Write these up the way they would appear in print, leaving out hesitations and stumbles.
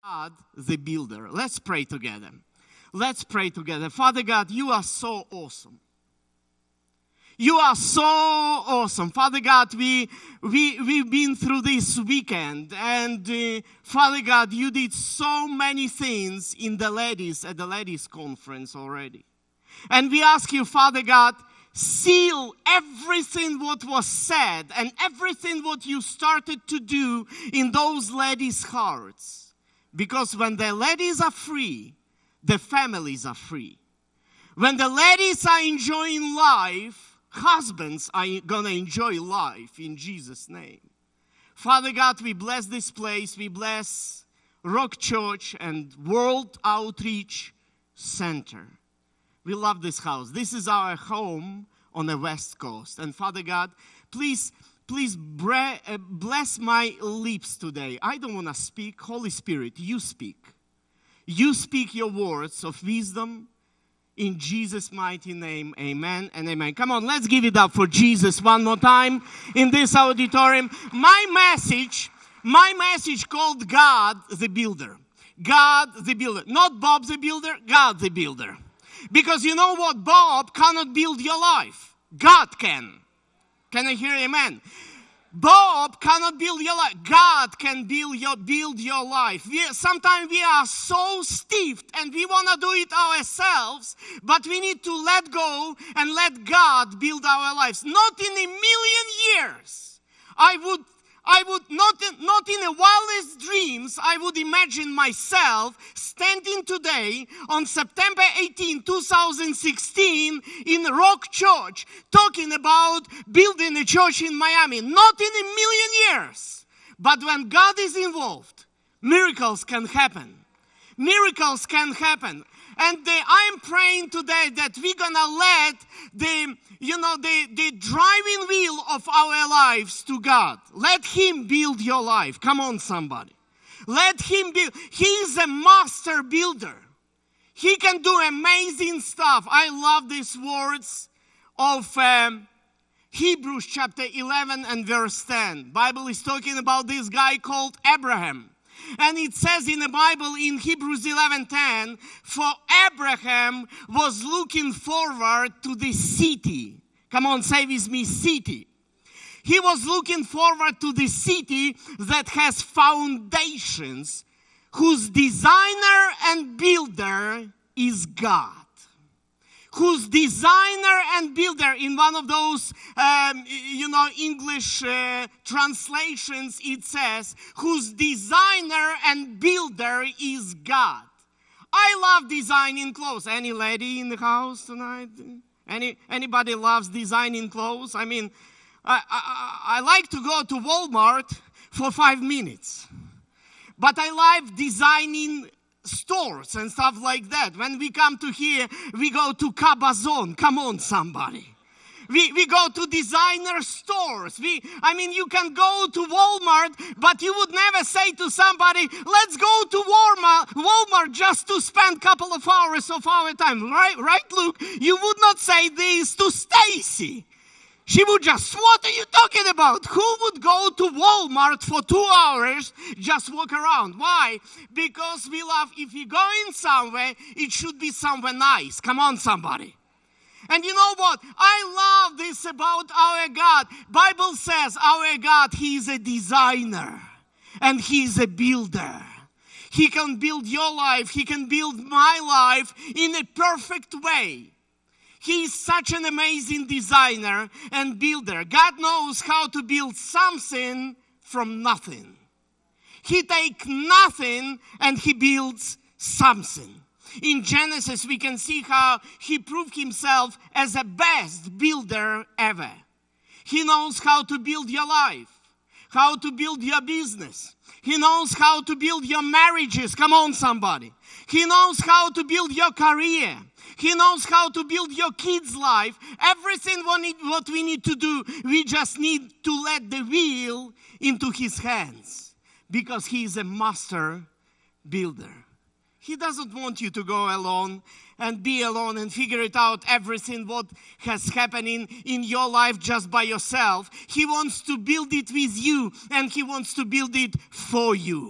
God, the builder. Let's pray together. Let's pray together. Father God, you are so awesome. You are so awesome. Father God, we've been through this weekend. And Father God, you did so many things at the ladies conference already. And we ask you, Father God, seal everything what was said and everything what you started to do in those ladies' hearts. Because when the ladies are free, the families are free. When the ladies are enjoying life, husbands are going to enjoy life in Jesus' name. Father God, we bless this place. We bless Rock Church and World Outreach Center. We love this house. This is our home on the West Coast. And Father God, please bless my lips today. I don't want to speak. Holy Spirit, you speak. You speak your words of wisdom in Jesus' mighty name. Amen and amen. Come on, let's give it up for Jesus one more time in this auditorium. My message called God the Builder. God the Builder. Not Bob the Builder, God the Builder. Because you know what? Bob cannot build your life. God can. Can I hear amen? Bob cannot build your life. God can build your life. Sometimes we are so stiff and we want to do it ourselves, but we need to let go and let God build our lives. Not in a million years. I would not in the wildest dreams, I would imagine myself standing today on September 18, 2016 in Rock Church talking about building a church in Miami. Not in a million years. But when God is involved, miracles can happen. Miracles can happen. And I am praying today that we're going to let the driving wheel of our lives to God. Let Him build your life. Come on, somebody. Let Him build. He is a master builder. He can do amazing stuff. I love these words of Hebrews chapter 11 and verse 10. Bible is talking about this guy called Abraham. And it says in the Bible in Hebrews 11:10, for Abraham was looking forward to the city. Come on, say with me, city. He was looking forward to the city that has foundations, whose designer and builder is God. Whose designer and builder, in one of those, English translations, it says, whose designer and builder is God. I love designing clothes. Any lady in the house tonight? Anybody loves designing clothes? I mean, I like to go to Walmart for 5 minutes. But I like designing stores and stuff like that. When we come to here, we go to Cabazon. Come on, somebody. We go to designer stores. You can go to Walmart, but you would never say to somebody, let's go to Walmart just to spend a couple of hours of our time. Right, Luke? You would not say this to Stacy. She would just, what are you talking about? Who would go to Walmart for 2 hours, just walk around? Why? Because we love, if you're going somewhere, it should be somewhere nice. Come on, somebody. And you know what? I love this about our God. Bible says our God, He is a designer and He is a builder. He can build your life. He can build my life in a perfect way. He is such an amazing designer and builder. God knows how to build something from nothing. He takes nothing and He builds something. In Genesis, we can see how He proved Himself as the best builder ever. He knows how to build your life, how to build your business. He knows how to build your marriages. Come on, somebody. He knows how to build your career. He knows how to build your kids' life. Everything what we need to do, we just need to let the wheel into His hands. Because He is a master builder. He doesn't want you to go alone and be alone and figure it out everything what has happened in your life just by yourself. He wants to build it with you and He wants to build it for you.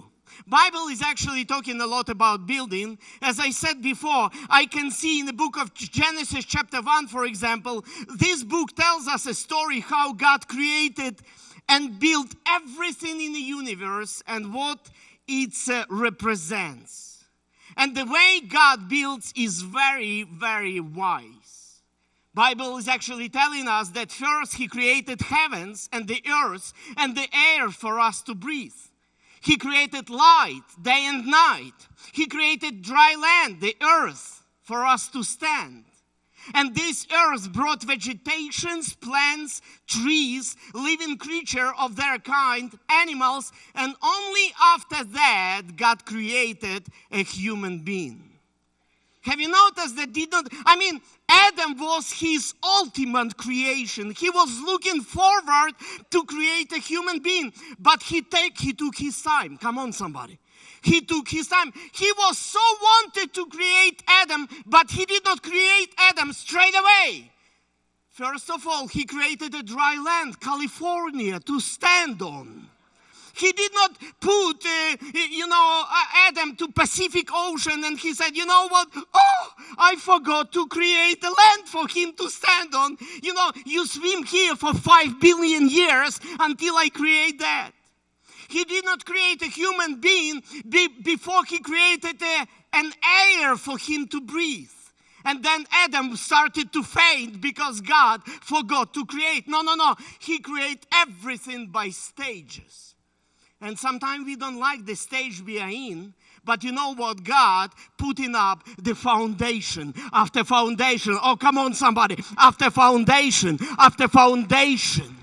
Bible is actually talking a lot about building. As I said before, I can see in the book of Genesis chapter 1, for example, this book tells us a story how God created and built everything in the universe and what it represents. And the way God builds is very, very wise. Bible is actually telling us that first He created heavens and the earth and the air for us to breathe. He created light, day and night. He created dry land, the earth, for us to stand. And this earth brought vegetations, plants, trees, living creature of their kind, animals, and only after that God created a human being. Have you noticed that Adam was his ultimate creation. He was looking forward to create a human being, but he took his time. Come on, somebody. He took his time. He was so wanted to create Adam, but he did not create Adam straight away. First of all, he created a dry land, California, to stand on. He did not put, Adam to Pacific Ocean and he said, you know what? Oh, I forgot to create a land for him to stand on. You swim here for 5 billion years until I create that. He did not create a human being before he created an air for him to breathe. And then Adam started to faint because God forgot to create. No. He created everything by stages. And sometimes we don't like the stage we are in. But you know what? God putting up the foundation after foundation. Oh, come on, somebody. After foundation, after foundation.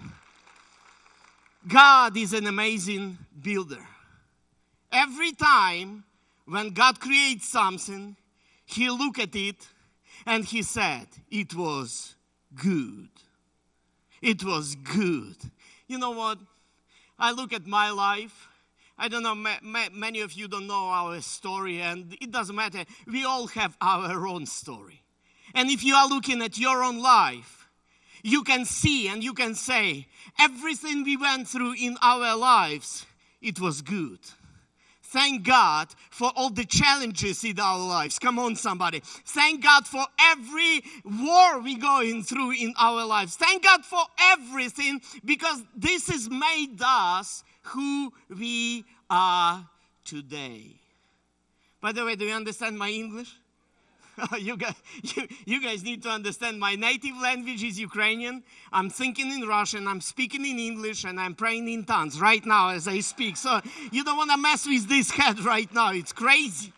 God is an amazing builder. Every time when God creates something, He looked at it and He said, it was good. It was good. You know what? I look at my life. I don't know, many of you don't know our story, and it doesn't matter. We all have our own story. And if you are looking at your own life, you can see and you can say, everything we went through in our lives, it was good. Thank God for all the challenges in our lives. Come on, somebody. Thank God for every war we're going through in our lives. Thank God for everything, because this has made us who we are today. By the way, do you understand my English? You guys need to understand my native language is Ukrainian. I'm thinking in Russian, I'm speaking in English, and I'm praying in tongues right now as I speak. So you don't want to mess with this head right now. It's crazy.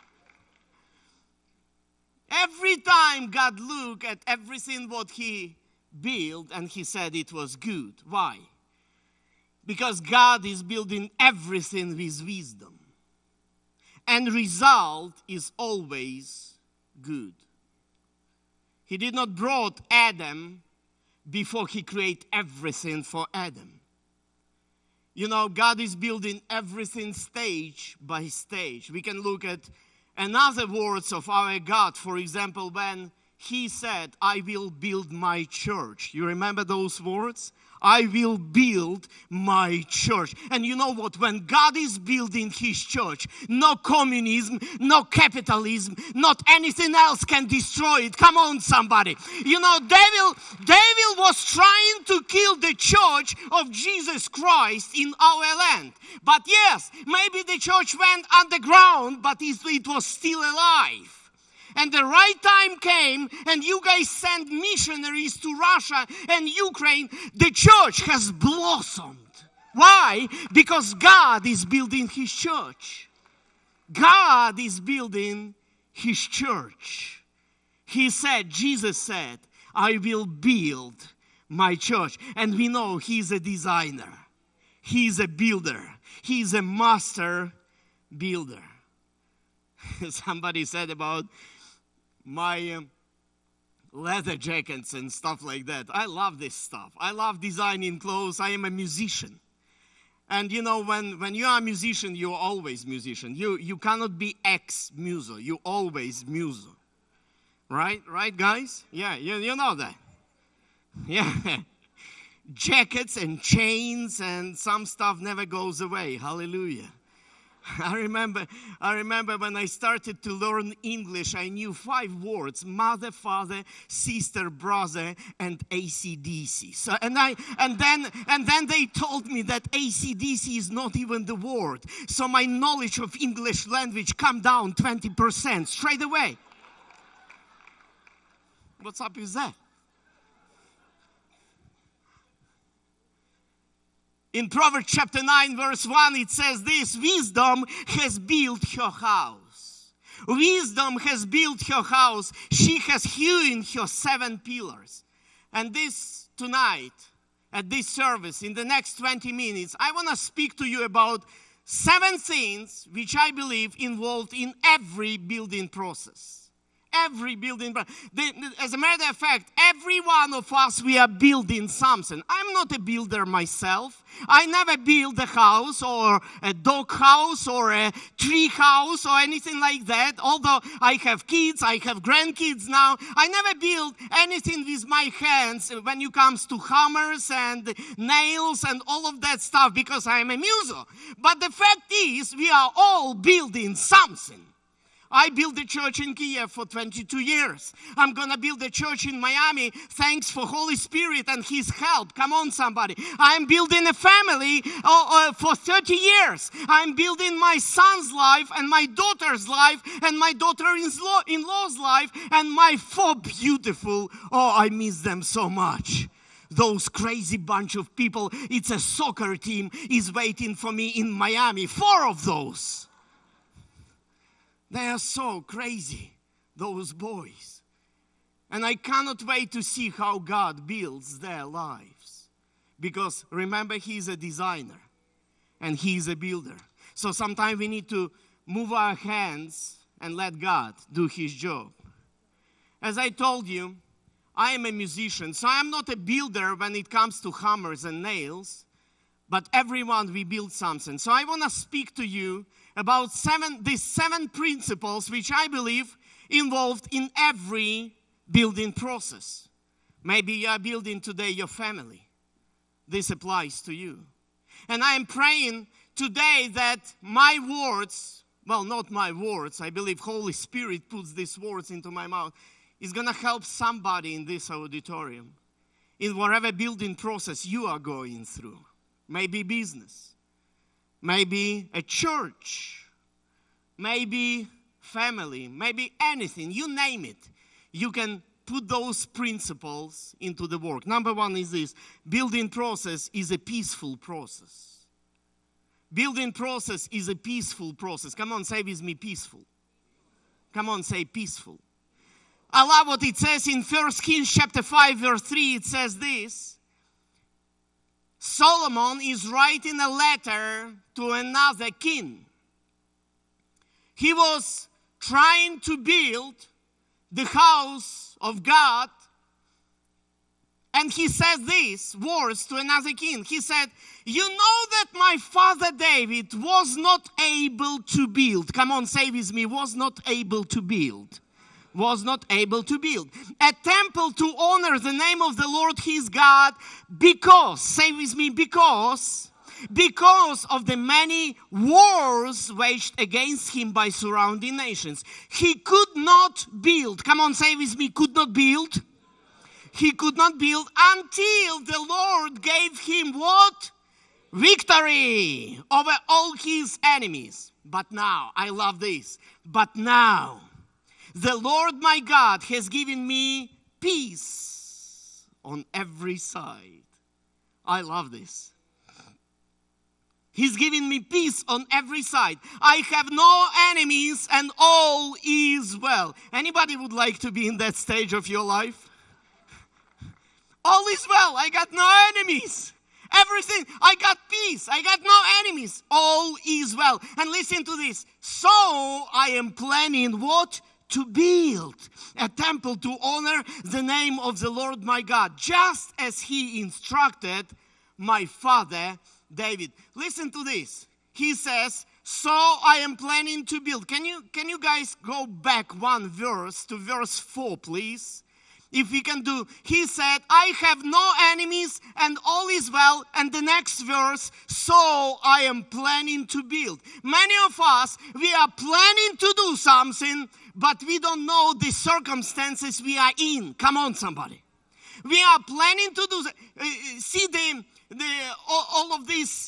Every time God looked at everything what He built and He said it was good. Why? Because God is building everything with wisdom. And result is always good. He did not brought Adam before He created everything for Adam. God is building everything stage by stage. We can look at another words of our God. For example, when He said, I will build my church. You remember those words? I will build my church. And you know what? When God is building His church, no communism, no capitalism, not anything else can destroy it. Come on, somebody. Devil was trying to kill the church of Jesus Christ in our land. But yes, maybe the church went underground, but it was still alive. And the right time came, and you guys sent missionaries to Russia and Ukraine. The church has blossomed. Why? Because God is building His church. God is building His church. Jesus said, I will build my church. And we know He's a designer. He's a builder. He's a master builder. Somebody said about my leather jackets and stuff like that. I love this stuff. I love designing clothes. I am a musician. And when you are a musician, you're always musician. You cannot be ex-muso. You always muso. Right, guys? Yeah, you know that. Yeah. Jackets and chains and some stuff never goes away. Hallelujah. I remember when I started to learn English, I knew 5 words: mother, father, sister, brother, and AC/DC. So, and then they told me that AC/DC is not even the word. So my knowledge of English language come down 20% straight away. What's up with that? In Proverbs chapter 9, verse 1, it says this: wisdom has built her house. Wisdom has built her house. She has hewn her 7 pillars. And this tonight, at this service, in the next 20 minutes, I want to speak to you about 7 things which I believe involved in every building process. Every building, as a matter of fact, every one of us, we are building something. I'm not a builder myself. I never built a house or a dog house or a tree house or anything like that. Although I have kids, I have grandkids now. I never built anything with my hands when it comes to hammers and nails and all of that stuff, because I'm a muso. But the fact is, we are all building something. I built a church in Kiev for 22 years. I'm going to build a church in Miami. Thanks for Holy Spirit and His help. Come on, somebody. I'm building a family for 30 years. I'm building my son's life and my daughter's life and my daughter-in-law's life and my 4 beautiful, I miss them so much. Those crazy bunch of people, it's a soccer team, is waiting for me in Miami. 4 of those. They are so crazy, those boys. And I cannot wait to see how God builds their lives. Because remember, He's a designer and He's a builder. So sometimes we need to move our hands and let God do His job. As I told you, I am a musician, so I'm not a builder when it comes to hammers and nails. But everyone, we build something. So I want to speak to you about these 7 principles which I believe involved in every building process. Maybe you are building today your family. This applies to you. And I am praying today that my words, well, not my words, I believe Holy Spirit puts these words into my mouth, is going to help somebody in this auditorium, in whatever building process you are going through. Maybe business, maybe a church, maybe family, maybe anything, you name it. You can put those principles into the work. Number 1 is this: building process is a peaceful process. Building process is a peaceful process. Come on, say with me, peaceful. Come on, say peaceful. I love what it says in 1 Kings chapter 5, verse 3. It says this: Solomon is writing a letter to another king. He was trying to build the house of God, and he says these words to another king. He said, you know that my father David was not able to build. Come on, say with me, was not able to build. Was not able to build a temple to honor the name of the Lord his God, because, say with me, because of the many wars waged against him by surrounding nations. He could not build. Come on, say with me, could not build. He could not build until the Lord gave him what? Victory over all his enemies. But now, I love this, but now, the Lord my God has given me peace on every side. I love this. He's giving me peace on every side. I have no enemies and all is well. Anybody would like to be in that stage of your life? All is well. I got no enemies. Everything. I got peace. I got no enemies. All is well. And listen to this. So I am planning what? To build a temple to honor the name of the Lord my God, just as he instructed my father David. Listen to this. He says, so I am planning to build. Can you guys go back 1 verse to verse 4, please? if we can do. He said, I have no enemies and all is well. And the next verse, so I am planning to build. Many of us, we are planning to do something, but we don't know the circumstances we are in. Come on, somebody. We are planning to do, see all of this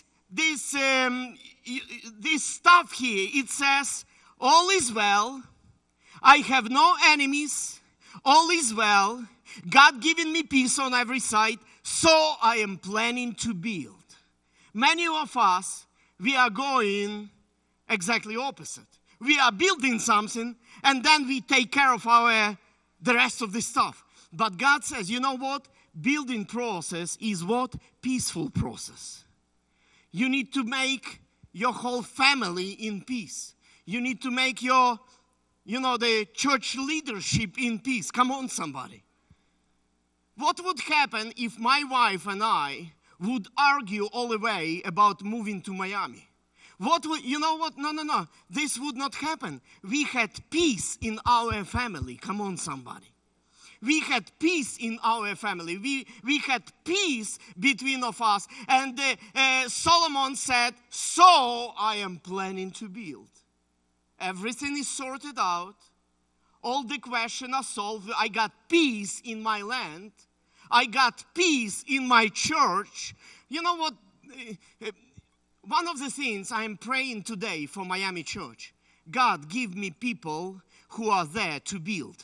stuff here. It says, all is well. I have no enemies. All is well. God giving me peace on every side. So I am planning to build. Many of us, we are going exactly opposite. We are building something and then we take care of the rest of the stuff. But God says, you know what? Building process is what? Peaceful process. You need to make your whole family in peace. You need to make the church leadership in peace. Come on, somebody. What would happen if my wife and I would argue all the way about moving to Miami? You know what? No. This would not happen. We had peace in our family. Come on, somebody. We had peace in our family. We had peace between of us. And Solomon said, so I am planning to build. Everything is sorted out. All the questions are solved. I got peace in my land. I got peace in my church. You know what? One of the things I am praying today for Miami Church, God, give me people who are there to build.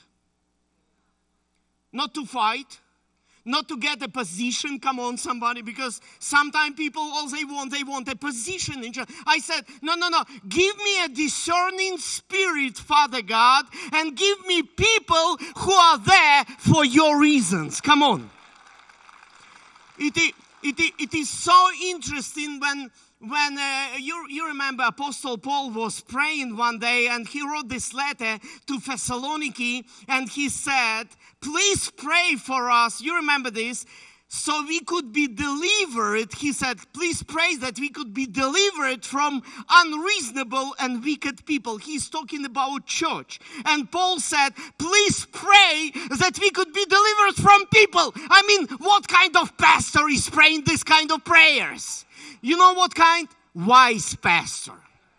Not to fight, not to get a position. Come on, somebody, because sometimes people, all they want a position in church. I said, no. Give me a discerning spirit, Father God, and give me people who are there for your reasons. Come on. It is so interesting when you remember Apostle Paul was praying one day and he wrote this letter to Thessaloniki and he said, please pray for us. You remember this? So we could be delivered. He said, please pray that we could be delivered from unreasonable and wicked people. He's talking about church. And Paul said, please pray that we could be delivered from people. I mean, what kind of pastor is praying this kind of prayers? You know what kind? Wise pastor.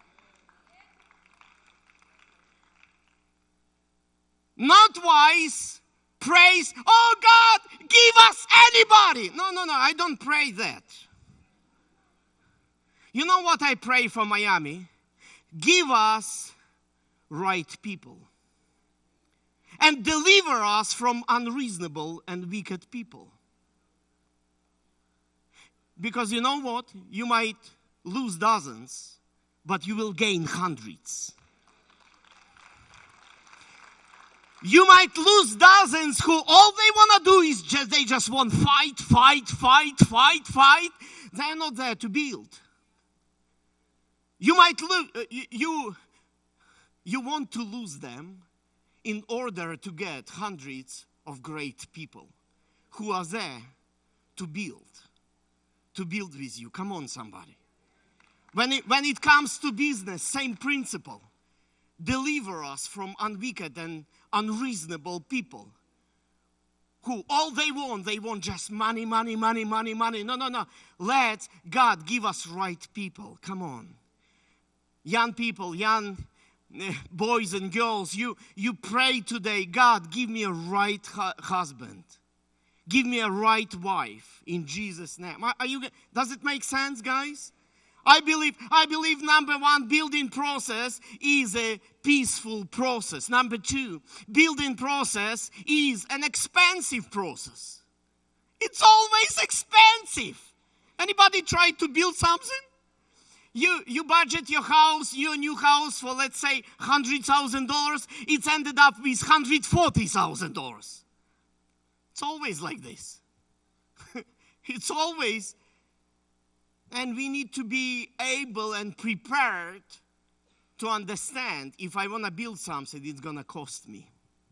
Not wise. Praise, oh God, give us anybody. No, I don't pray that. You know what I pray for Miami? Give us right people. And deliver us from unreasonable and wicked people. Because you know what? You might lose dozens, but you will gain hundreds. You might lose dozens who all they want to do is they just want fight. They're not there to build. You might you want to lose them in order to get hundreds of great people who are there to build with you. Come on, somebody. When it comes to business, same principle. Deliver us from unwicked and unreasonable people who all they want just money. No. Let God give us right people. Come on. Young people, young boys and girls, you pray today, God, give me a right husband. Give me a right wife in Jesus' name. Does it make sense, guys? I believe number one, building process is a peaceful process. Number two, building process is an expensive process. It's always expensive. Anybody tried to build something? You budget your new house for, let's say, $100,000. It's ended up with $140,000. It's always like this. It's always. And we need to be able and prepared to understand if I want to build something, it's going to cost me.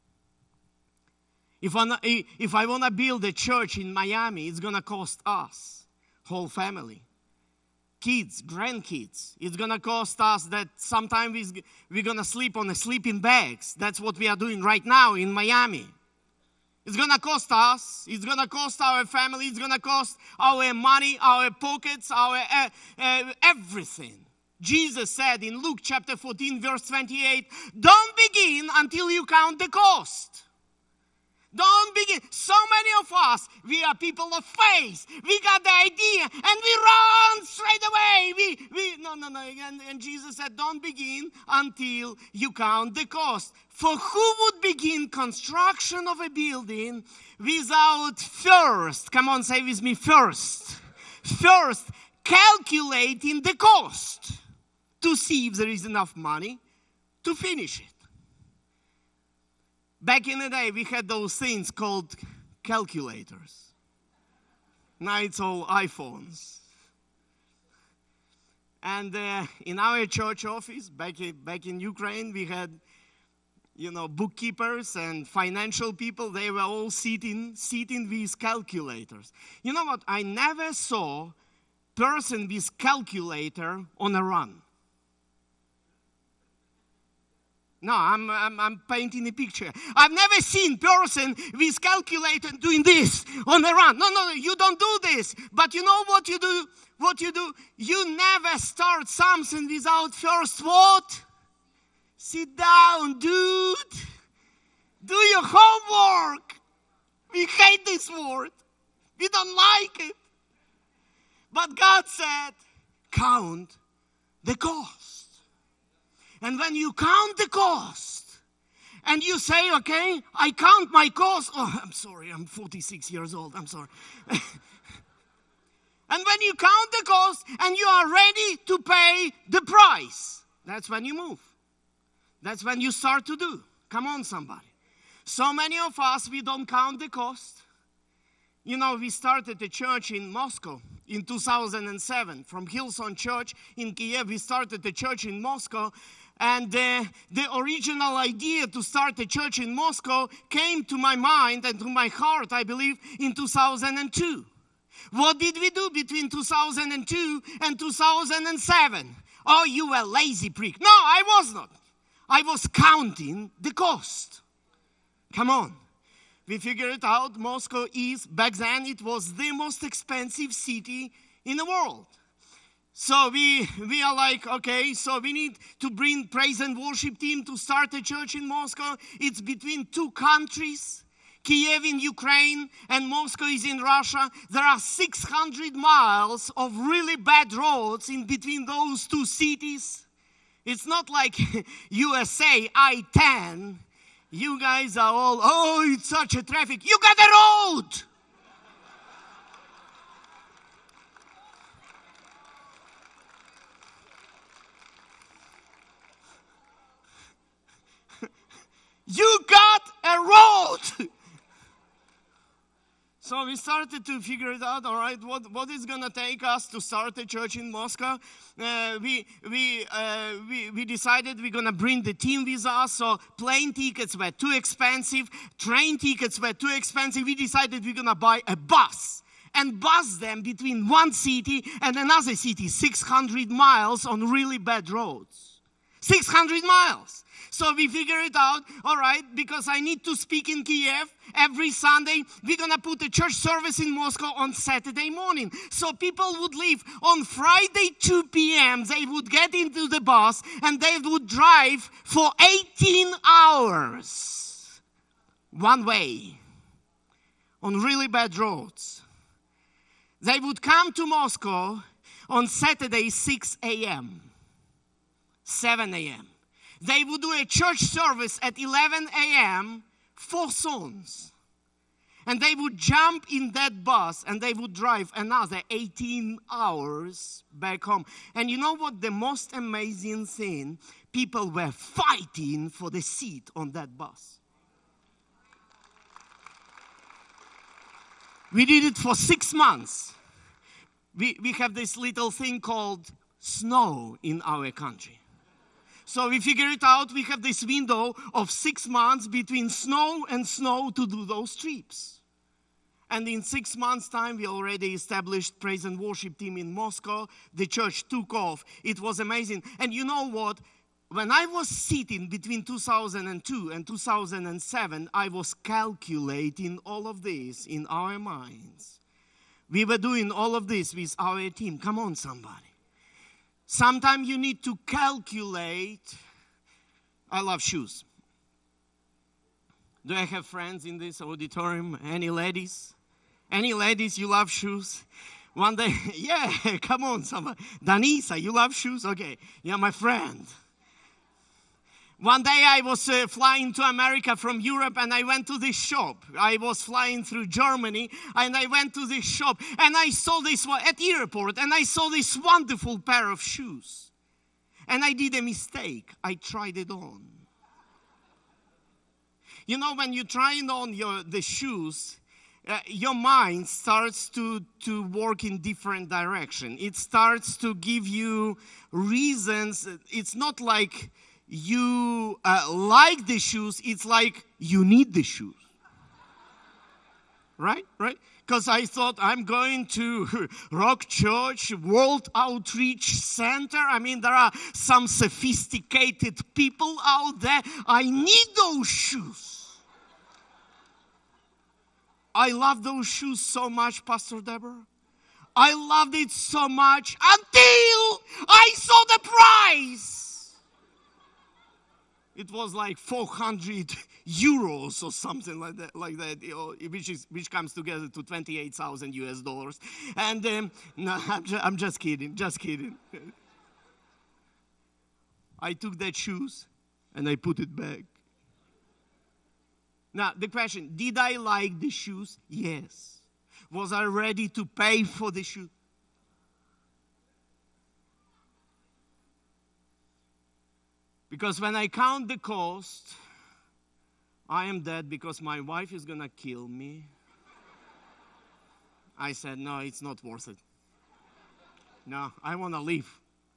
If I want to build a church in Miami, it's going to cost us, whole family. Kids, grandkids. It's going to cost us that sometimes we're going to sleep on the sleeping bags. That's what we are doing right now in Miami. It's going to cost us. It's going to cost our family. It's going to cost our money, our pockets, our everything. Jesus said in Luke chapter 14, verse 28, don't begin until you count the cost. Don't begin. So many of us, we are people of faith. We got the idea and we run straight away. No. And Jesus said, don't begin until you count the cost. For who would begin construction of a building without first, come on, say with me, first calculating the cost to see if there is enough money to finish it? Back in the day, we had those things called calculators. Now it's all iPhones. And in our church office, back in Ukraine, we had, bookkeepers and financial people. They were all sitting with calculators. You know what? I never saw person with calculator on a run. No, I'm painting a picture. I've never seen person with calculator doing this on the run. No, you don't do this. But you know what you do? You never start something without first what? Sit down, dude. Do your homework. We hate this word. We don't like it. But God said, count the cost. And when you count the cost, and you say, okay, I count my cost. Oh, I'm sorry, I'm 46 years old, I'm sorry. And when you count the cost, and you are ready to pay the price, that's when you move. That's when you start to do. Come on, somebody. So many of us, we don't count the cost. We started a church in Moscow in 2007. From Hillsong Church in Kiev, we started a church in Moscow. And the original idea to start a church in Moscow came to my mind and to my heart, I believe, in 2002. What did we do between 2002 and 2007? Oh, you were lazy prick. No, I was not. I was counting the cost. Come on. We figured it out. Moscow is, back then, it was the most expensive city in the world. So we are like, okay, so we need to bring praise and worship team to start a church in Moscow. It's between two countries, Kiev in Ukraine and Moscow is in Russia. There are 600 miles of really bad roads in between those two cities. It's not like USA, I-10. You guys are all, oh, it's such a traffic. You got a road. You got a road. So we started to figure it out. All right, what is going to take us to start a church in Moscow? We decided we're going to bring the team with us. So plane tickets were too expensive. Train tickets were too expensive. We decided we're going to buy a bus and bus them between one city and another city, 600 miles on really bad roads. 600 miles. So we figure it out, all right, because I need to speak in Kiev every Sunday. We're going to put a church service in Moscow on Saturday morning. So people would leave on Friday 2 p.m. They would get into the bus and they would drive for 18 hours one way on really bad roads. They would come to Moscow on Saturday 6 a.m., 7 a.m. They would do a church service at 11 a.m., 4 songs. And they would jump in that bus and they would drive another 18 hours back home. And you know what? The most amazing thing, people were fighting for the seat on that bus. We did it for 6 months. We have this little thing called snow in our country. So we figure it out. We have this window of 6 months between snow and snow to do those trips. And in 6 months' time, we already established praise and worship team in Moscow. The church took off. It was amazing. And you know what? when I was sitting between 2002 and 2007, I was calculating all of this in our minds. We were doing all of this with our team. Come on, somebody. Sometimes you need to calculate. I love shoes. Do I have friends in this auditorium? Any ladies? Any ladies, you love shoes? One day, yeah, come on, somebody. Danisa, you love shoes? Okay, you're my friend. One day I was flying to America from Europe and I went to this shop. I was flying through Germany and I went to this shop and I saw this one at the airport and I saw this wonderful pair of shoes. And I did a mistake. I tried it on. You know, when you try on the shoes, your mind starts to work in different direction. It starts to give you reasons. It's not like you like the shoes, it's like you need the shoes. Right? Because I thought I'm going to Rock Church, World Outreach Center. I mean, there are some sophisticated people out there. I need those shoes. I love those shoes so much, Pastor Deborah. I loved it so much until I saw the price. It was like 400 euros or something like that, you know, which comes together to 28,000 US dollars. And no, I'm just kidding. I took that shoes and I put it back. Now, the question, did I like the shoes? Yes. Was I ready to pay for the shoes? Because when I count the cost, I am dead because my wife is going to kill me. I said, no, it's not worth it. No, I want to leave.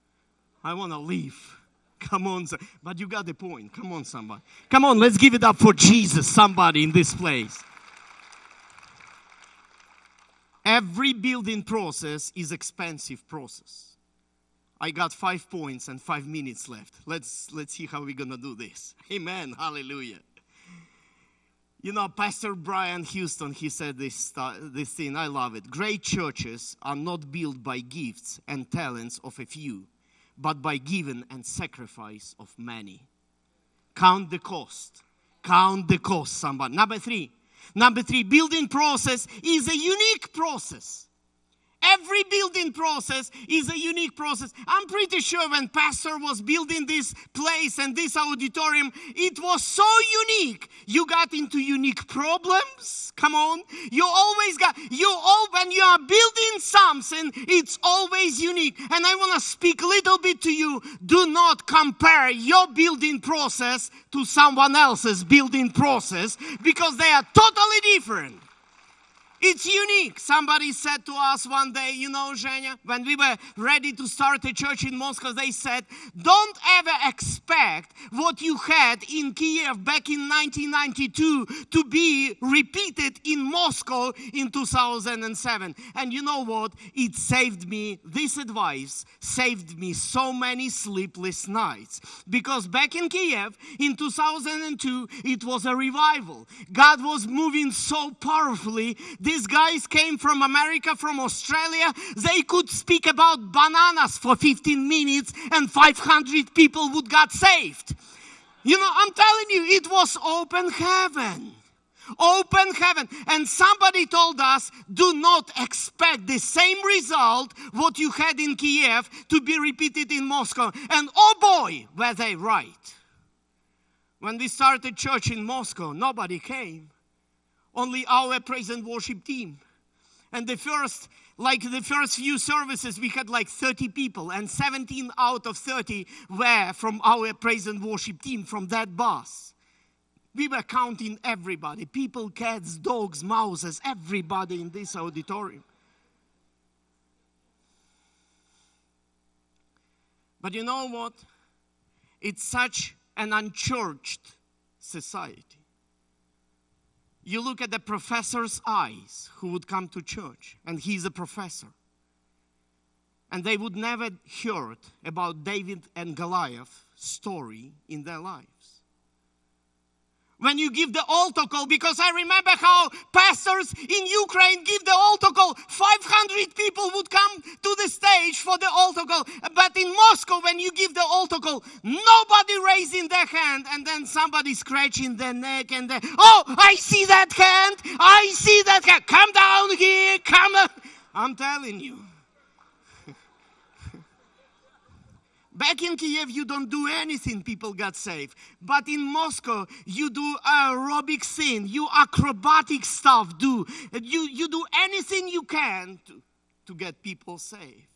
Come on, but you got the point. Come on, somebody. Come on, let's give it up for Jesus, somebody in this place. Every building process is expensive process. I got 5 points and 5 minutes left. Let's see how we're going to do this. Amen. Hallelujah. You know, Pastor Brian Houston, he said this thing. I love it. Great churches are not built by gifts and talents of a few, but by giving and sacrifice of many. Count the cost. Count the cost, somebody. Number three, building process is a unique process. Every building process is a unique process. I'm pretty sure when Pastor was building this place and this auditorium, it was so unique. You got into unique problems. Come on. When you are building something, it's always unique. And I want to speak a little bit to you. Do not compare your building process to someone else's building process because they are totally different. It's unique. Somebody said to us one day, you know, Zhenya, when we were ready to start a church in Moscow, they said, don't ever expect what you had in Kiev back in 1992 to be repeated in Moscow in 2007. And you know what? It saved me, this advice saved me so many sleepless nights. Because back in Kiev in 2002, it was a revival. God was moving so powerfully. These guys came from America, from Australia. They could speak about bananas for 15 minutes and 500 people would get saved. You know, I'm telling you, it was open heaven. Open heaven. And somebody told us, do not expect the same result what you had in Kiev to be repeated in Moscow. And oh boy, were they right. When we started church in Moscow, nobody came. Only our praise and worship team. And the first few services, we had like 30 people. And 17 out of 30 were from our praise and worship team, from that bus. We were counting everybody. People, cats, dogs, mouses, everybody in this auditorium. But you know what? It's such an unchurched society. You look at the professor's eyes who would come to church, and he's a professor. And they would never heard about David and Goliath story in their lives. When you give the altar call, because I remember how pastors in Ukraine give the altar call. 500 people would come to the stage for the altar call. But in Moscow, when you give the altar call, nobody raising their hand, and then somebody scratching their neck and then, oh, I see that hand. I see that hand. Come down here. Come on. I'm telling you. Back in Kiev, you don't do anything, people got saved. But in Moscow, you do aerobic thing, you acrobatic stuff do. You do anything you can to get people saved.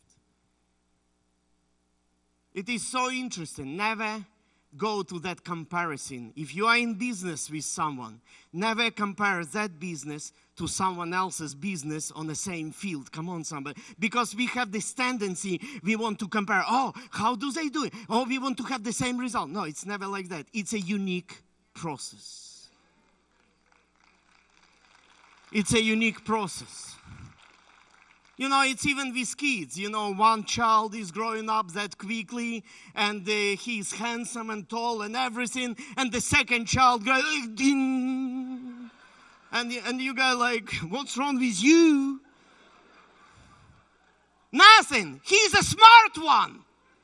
It is so interesting. Never go to that comparison. If you are in business with someone, never compare that business to someone else's business on the same field. Come on, somebody. Because we have this tendency, we want to compare. Oh, how do they do it? Oh, we want to have the same result. No, it's never like that. It's a unique process. It's a unique process. You know, it's even with kids. You know, one child is growing up that quickly, and he's handsome and tall and everything, and the second child goes, ding. And you go like, what's wrong with you? Nothing. He's a smart one.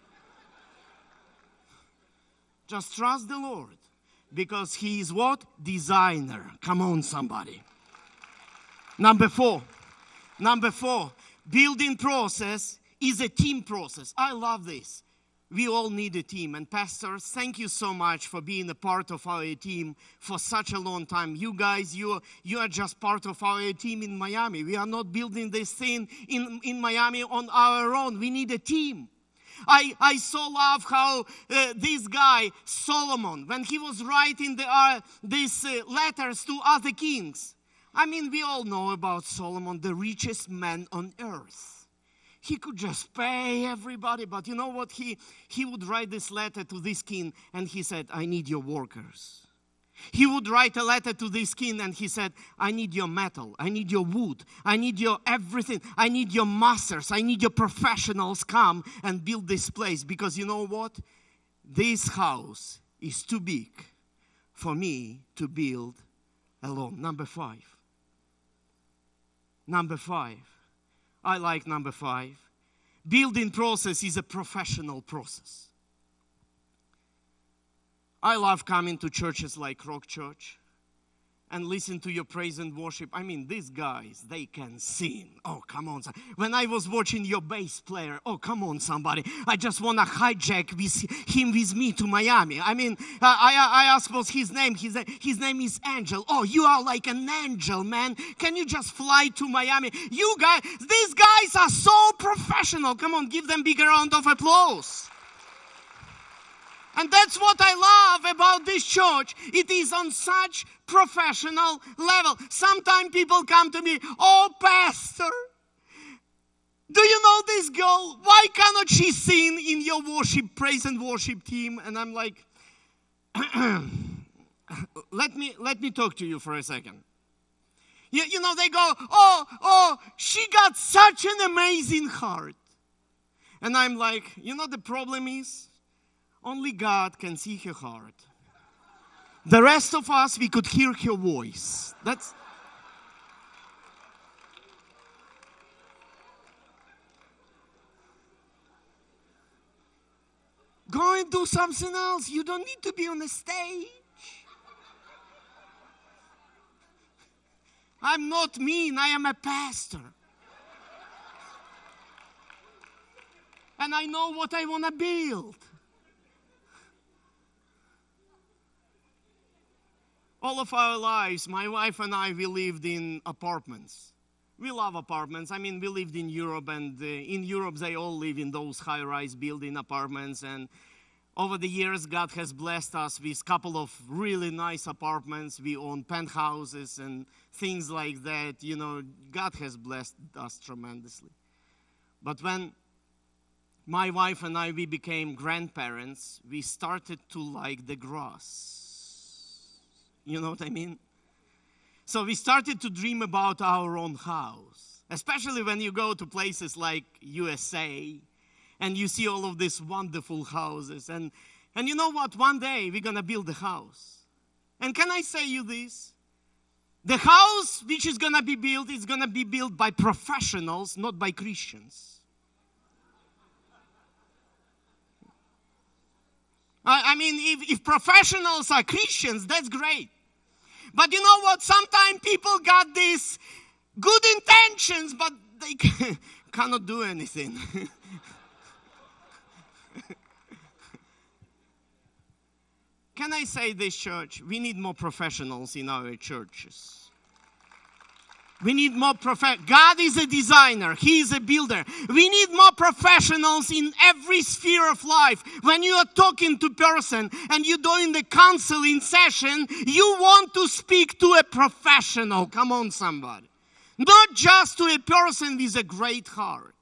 Just trust the Lord, because He is what? Designer. Come on, somebody. Number four, building process is a team process. I love this. We all need a team. And pastors, thank you so much for being a part of our team for such a long time. You guys, you are just part of our team in Miami. We are not building this thing in Miami on our own. We need a team. I so love how this guy, Solomon, when he was writing these letters to other kings. I mean, we all know about Solomon, the richest man on earth. He could just pay everybody, but you know what? He would write this letter to this king, and he said, I need your workers. He would write a letter to this king, and he said, I need your metal, I need your wood, I need your everything, I need your masters, I need your professionals come and build this place, because you know what? This house is too big for me to build alone. Number five. I like number 5. Building process is a professional process. I love coming to churches like Rock Church and listen to your praise and worship. I mean, these guys, they can sing. Oh, come on. When I was watching your bass player, oh, come on, somebody. I just want to hijack him with me to Miami. I mean, I asked what's his name. His name is Angel. Oh, you are like an angel, man. Can you just fly to Miami? You guys, these guys are so professional. Come on, give them a big round of applause. And that's what I love about this church. It is on such professional level. Sometimes people come to me, oh, pastor, do you know this girl? Why cannot she sing in your worship, praise and worship team? And I'm like, let me talk to you for a second. You know, they go, oh, she got such an amazing heart. And I'm like, you know, the problem is, only God can see her heart. The rest of us, we could hear her voice. That's... Go and do something else. You don't need to be on the stage. I'm not mean. I am a pastor. And I know what I want to build. All of our lives, my wife and I, we lived in apartments. We love apartments. I mean, we lived in Europe, and in Europe, they all live in those high-rise building apartments. And over the years, God has blessed us with a couple of really nice apartments. We own penthouses and things like that. You know, God has blessed us tremendously. But when my wife and I, we became grandparents, we started to like the grass. You know what I mean? So we started to dream about our own house, especially when you go to places like USA and you see all of these wonderful houses. And And you know what? One day we're going to build a house. And can I say you this? The house which is going to be built is going to be built by professionals, not by Christians. I mean, if professionals are Christians, that's great. But you know what? Sometimes people got these good intentions, but they cannot do anything. Can I say this, church? We need more professionals in our churches. We need more God is a designer. He is a builder. We need more professionals in every sphere of life. When you are talking to a person and you're doing the counseling session, you want to speak to a professional. Come on, somebody. Not just to a person with a great heart.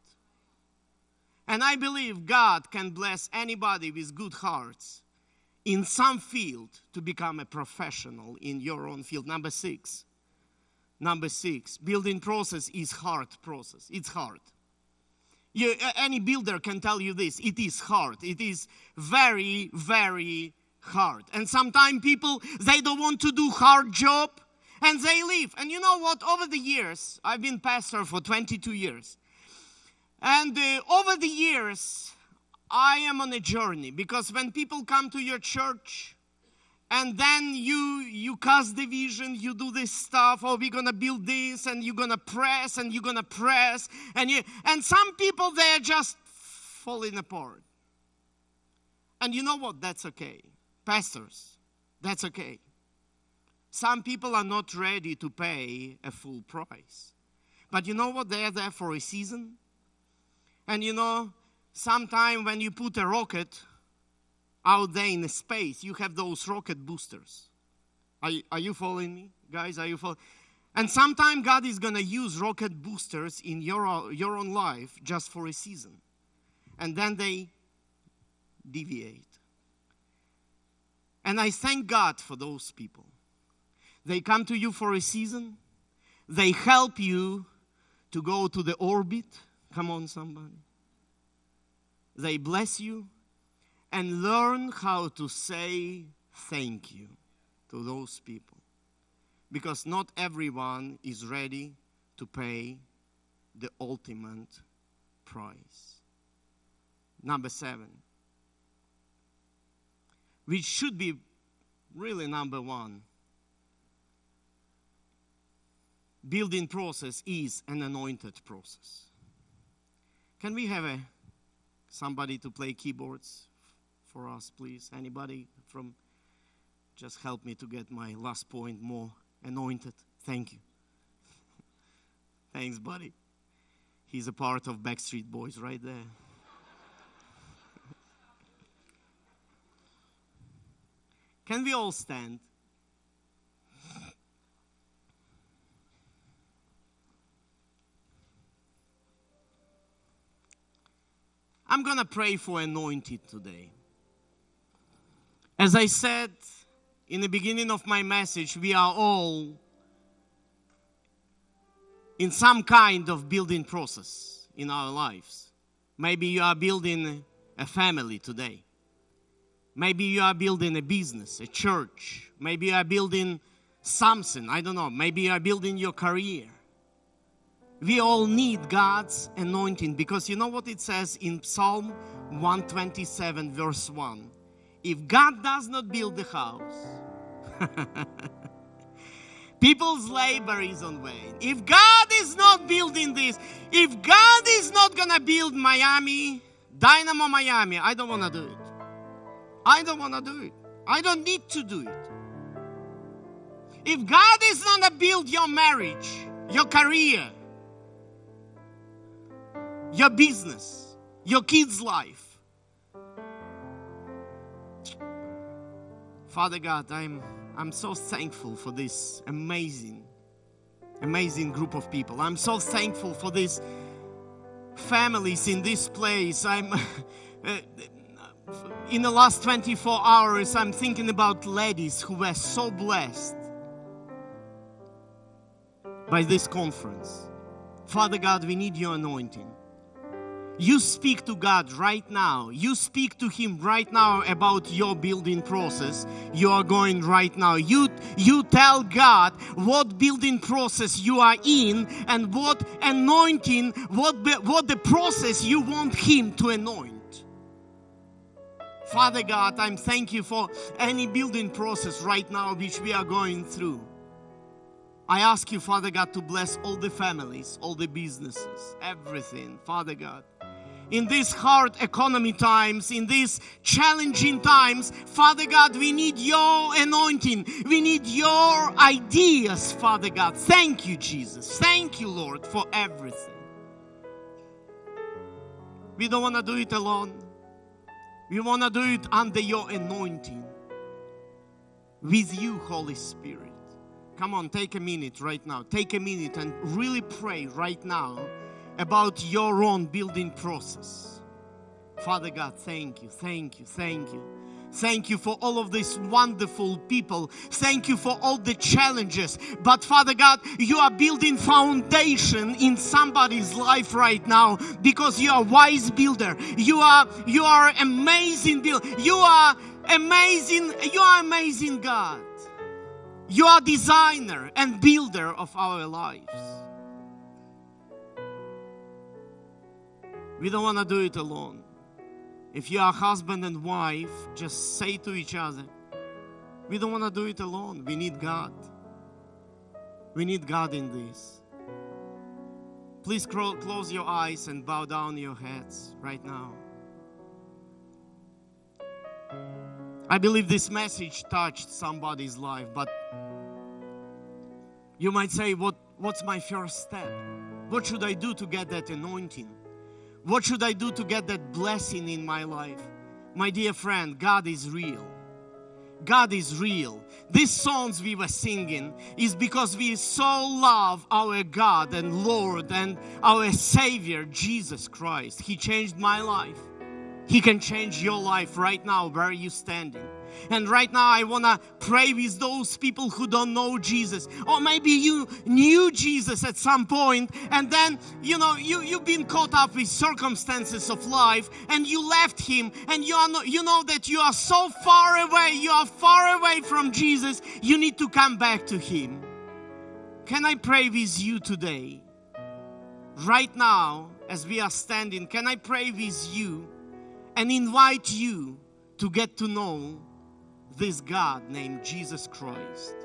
And I believe God can bless anybody with good hearts in some field to become a professional in your own field. Number six, building process is hard process. It's hard. Any builder can tell you this. It is hard. It is very, very hard. And sometimes people, they don't want to do hard job and they leave. And you know what? Over the years, I've been pastor for 22 years. And over the years, I am on a journey, because when people come to your church and then you cast the vision, you do this stuff, oh, we're going to build this, and you're going to press, and you're going to press, and some people, they're just falling apart. And you know what? That's okay. Pastors, that's okay. Some people are not ready to pay a full price. But you know what? They're there for a season. And you know, sometime when you put a rocket out there in the space, you have those rocket boosters. Are you following me? Guys, are you following? And sometime God is going to use rocket boosters in your own life just for a season. And then they deviate. And I thank God for those people. They come to you for a season. They help you to go to the orbit. Come on, somebody. They bless you and learn how to say thank you to those people. Because not everyone is ready to pay the ultimate price. Number 7, which should be really number 1. Building process is an anointed process. Can we have somebody to play keyboards for us, please? Anybody from? Just help me to get my last point more anointed. Thank you. Thanks, buddy. He's a part of Backstreet Boys right there. Can we all stand? I'm going to pray for anointed today. As I said in the beginning of my message, we are all in some kind of building process in our lives. Maybe you are building a family today. Maybe you are building a business, a church. Maybe you are building something, I don't know. Maybe you are building your career. We all need God's anointing, because you know what it says in Psalm 127 verse 1. If God does not build the house, people's labor is on vain. If God is not building this, if God is not going to build Miami, Dynamo Miami, I don't want to do it. I don't want to do it. I don't need to do it. If God is not going to build your marriage, your career, your business, your kids' life. Father God, I'm so thankful for this amazing group of people. I'm so thankful for these families in this place. In the last 24 hours, I'm thinking about ladies who were so blessed by this conference. Father God, we need your anointing. You speak to God right now. You speak to Him right now about your building process you are going right now. You tell God what building process you are in and what anointing, what the process you want Him to anoint. Father God, I'm thank you for any building process right now which we are going through. I ask you, Father God, to bless all the families, all the businesses, everything, Father God. In these hard economy times, in these challenging times, Father God, we need your anointing. We need your ideas, Father God. Thank you, Jesus. Thank you, Lord, for everything. We don't want to do it alone. We want to do it under your anointing. With you, Holy Spirit. Come on, take a minute right now. Take a minute and really pray right now about your own building process. Father God, thank you, thank you, thank you. Thank you for all of these wonderful people. Thank you for all the challenges. But Father God, you are building foundation in somebody's life right now because you are a wise builder. You are amazing builder. You are amazing God. You are designer and builder of our lives. We don't want to do it alone. If you are husband and wife, just say to each other, we don't want to do it alone. We need God. We need God in this. Please close your eyes and bow down your heads right now. I believe this message touched somebody's life, but you might say, what's my first step? What should I do to get that anointing? What should I do to get that blessing in my life? My dear friend, God is real. God is real. These songs we were singing is because we so love our God and Lord and our Savior, Jesus Christ. He changed my life. He can change your life right now where you're standing. And right now I want to pray with those people who don't know Jesus. Or maybe you knew Jesus at some point and then, you've been caught up with circumstances of life and you left Him and you know that you are so far away. You are far away from Jesus. You need to come back to Him. Can I pray with you today? Right now, as we are standing, can I pray with you and invite you to get to know this God named Jesus Christ?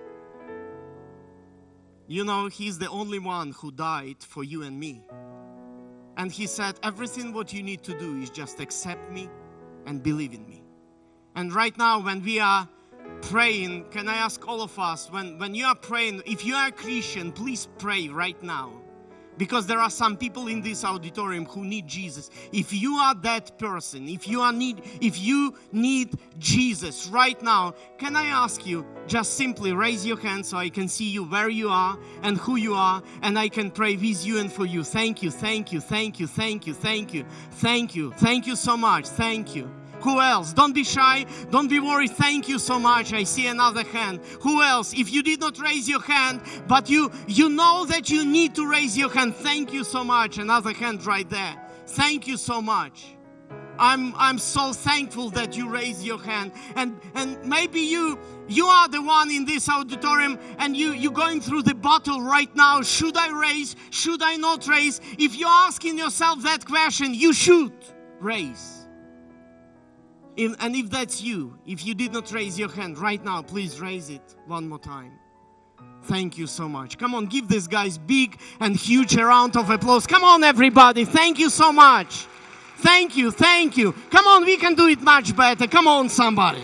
He's the only one who died for you and me. And He said, everything what you need to do is just accept me and believe in me. And right now when we are praying, can I ask all of us, when you are praying, if you are a Christian, please pray right now. Because there are some people in this auditorium who need Jesus. If you are that person, if you need Jesus right now, can I ask you, just simply raise your hand so I can see you where you are and who you are, and I can pray with you and for you. Thank you, thank you, thank you, thank you, thank you, thank you, thank you so much, thank you. Who else? Don't be shy. Don't be worried. Thank you so much. I see another hand. Who else? If you did not raise your hand, but you know that you need to raise your hand, thank you so much. Another hand right there. Thank you so much. I'm so thankful that you raised your hand. And maybe you are the one in this auditorium and you're going through the battle right now. Should I raise? Should I not raise? If you're asking yourself that question, you should raise. And if that's you, if you did not raise your hand right now, please raise it one more time. Thank you so much. Come on, give these guys big and huge round of applause. Come on, everybody. Thank you so much. Thank you, thank you. Come on, we can do it much better. Come on, somebody.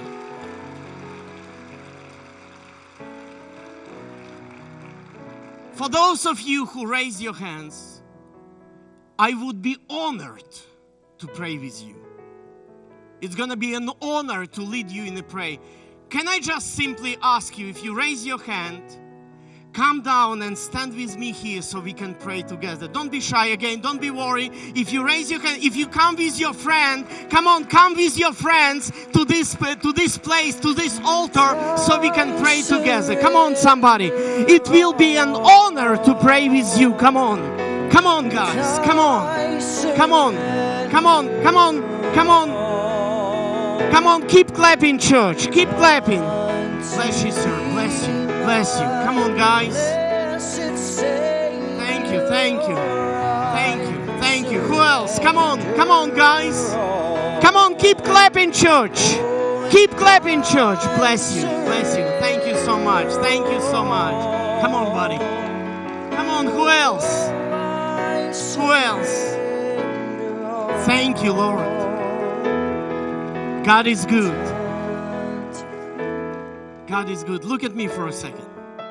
For those of you who raise your hands, I would be honored to pray with you. It's going to be an honor to lead you in a prayer. Can I just simply ask you, if you raise your hand, come down and stand with me here so we can pray together. Don't be shy again. Don't be worried. If you raise your hand, if you come with your friend, come with your friends to this place, to this altar so we can pray together. Come on, somebody. It will be an honor to pray with you. Come on. Come on, guys. Come on. Come on. Come on, come on, come on. Come on, keep clapping, church. Keep clapping. Bless you, sir. Bless you. Bless you. Come on, guys. Thank you, thank you. Thank you, thank you. Who else? Come on, guys. Come on, keep clapping, church. Keep clapping, church. Bless you, bless you. Thank you so much. Thank you so much. Come on, buddy. Come on, who else? Who else? Thank you, Lord. God is good. God is good. Look at me for a second.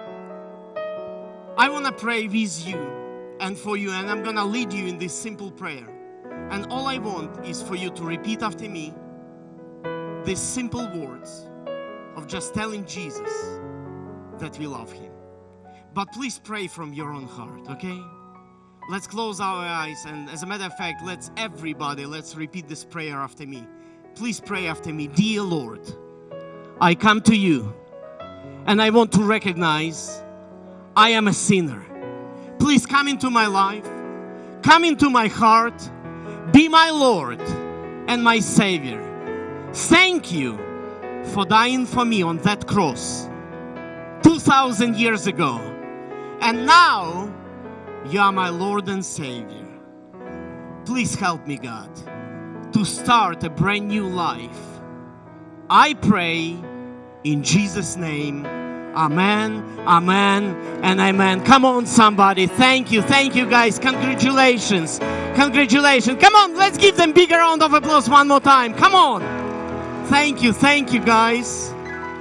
I want to pray with you and for you, and I'm going to lead you in this simple prayer. And all I want is for you to repeat after me these simple words of just telling Jesus that we love Him. But please pray from your own heart, okay? Let's close our eyes, and as a matter of fact, let's repeat this prayer after me. Please pray after me. Dear Lord, I come to you and I want to recognize I am a sinner. Please come into my life, come into my heart, be my Lord and my Savior. Thank you for dying for me on that cross 2,000 years ago. And now you are my Lord and Savior. Please help me, God, to start a brand new life. I pray in Jesus' name. Amen, amen, and amen. Come on, somebody. Thank you guys. Congratulations. Come on, let's give them bigger round of applause one more time. Come on. Thank you guys.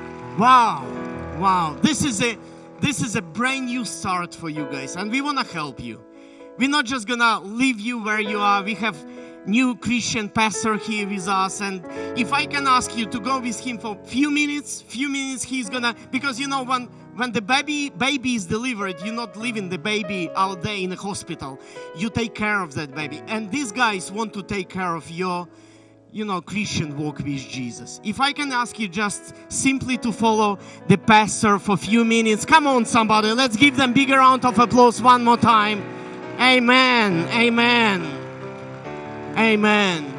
Wow. This is a brand new start for you guys, and we want to help you. We're not just gonna leave you where you are. We have new Christian pastor here with us, and if I can ask you to go with him for few minutes, he's gonna, because you know, when the baby is delivered, you're not leaving the baby out there in the hospital. You take care of that baby, and these guys want to take care of your Christian walk with Jesus. If I can ask you just simply to follow the pastor for a few minutes. Come on, somebody, let's give them bigger round of applause one more time. Amen.